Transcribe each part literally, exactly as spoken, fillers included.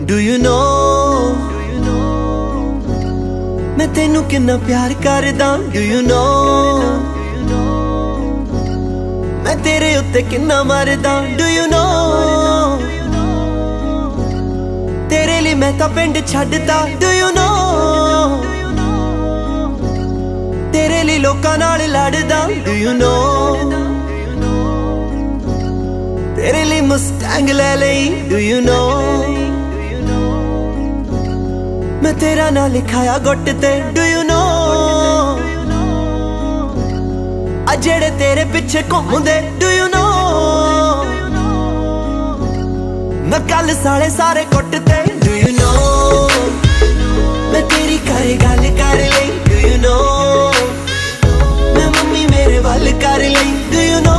Do you know मैं तेनू किन्ना प्यार करदा? Do you know मैं तेरे उत्ते किन्ना मरदा? Do you know तेरे लिए मैं तां पिंड छड्डदा? Do you know तेरे लिए लोकां नाल लड़दा? Do you know तेरे लिए मुस्टैंग ले लई? Do you know मैं तेरा ना लिखाया गुट ते? Do you know आ जेड़े तेरे पिछे घूमदे? Do you know मैं कल साले सारे गुट ते? Do you know मैं तेरी घर गल कर लई? Do you know मैं मम्मी मेरे वल कर लई? Do you know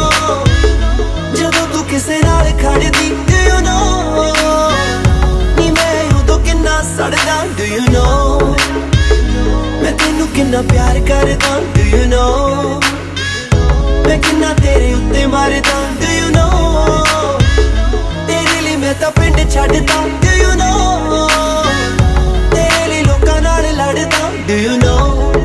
जदों तू किसे नाल खड़दी? Do you know नी मैं उदों किन्ना सड़दा? Do you know मैं तेनू किन्ना प्यार करदा? Do you know मैं किन्ना तेरे उत्ते मरदा? Do you know तेरे लिए मैं तां पिंड छड्डदा? Do you know तेरे लिए लोकां नाल लड़दा? Do you know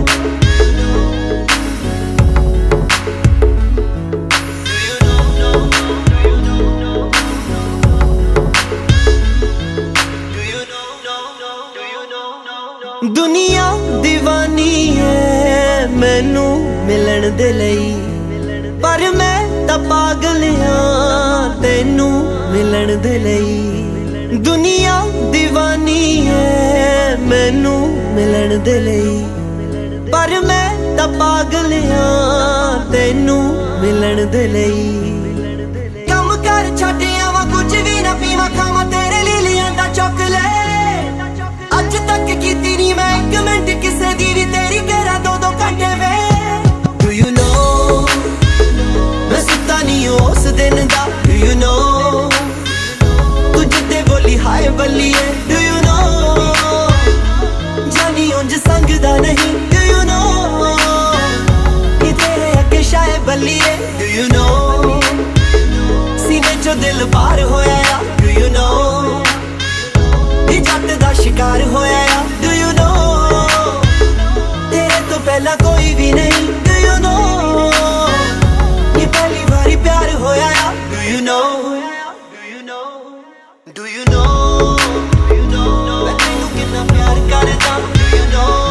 दुनिया दीवानी है मैनू मिलन दे लई, पर मैं तां पागल हां तैनू मिलन दे लई। दुनिया दीवानी है मैनू मिलन दे लई, पर मैं तां पागल हां तैनू मिलन दे लई। कम कर छड्ड आवां कुछ भी ना पीवां खावां तेरे लिए लिआंदा चॉकलेट, अज तक कीती नी मैं एक मिनट किसे दी भी तेरी करा दो दो घंटे वे। Do you know मैं सुता नहीं उस दिन दा? Do you know तू जिद्दे बोली हाय बल्लिए? Do you know जानी उंज संगदा नहीं? Do you know कि तेरे अगे शाय बल्लिए? Do you know सीने चो दिल बाहर होया? Do you know जट दा शिकार होया? Do you know तेरे तो पहला कोई भी नहीं? Do you know ये पहली बारी प्यार होया? Do you know Do you know Do you know मैं तेनू किन्ना प्यार करदा? Do you know